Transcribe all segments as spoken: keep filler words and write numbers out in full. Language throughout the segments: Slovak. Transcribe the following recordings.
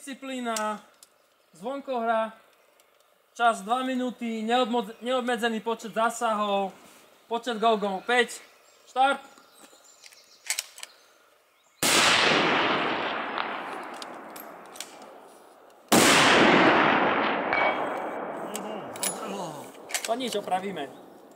disciplína, zvonkohra, čas dva minúty, neobmedzený počet zásahov, počet gongov päť, štart. To nič, opravíme.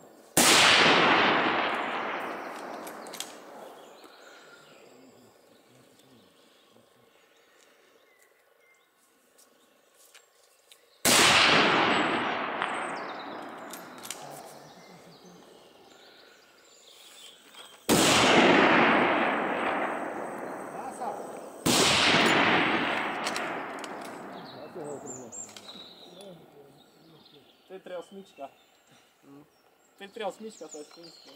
päť tri osem. päť tri osem, to je špínske.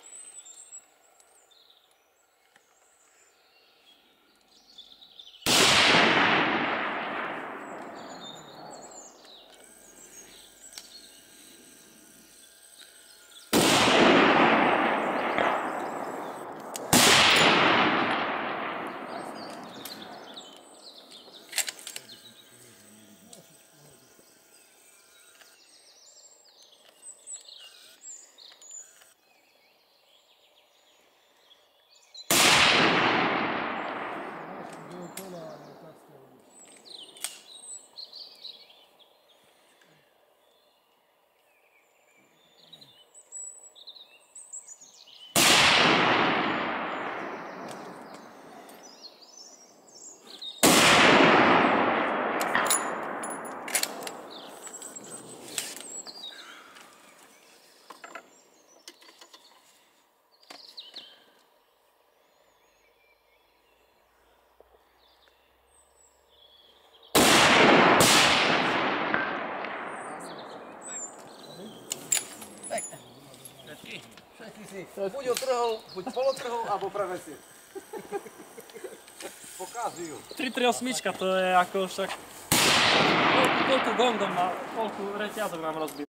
Všetky si buď otrhol, buď polotrhol, alebo práve si. Pokazujú. tri tri osem, to je ako však... Koľko gongom má, koľko reťazok nám rozbil.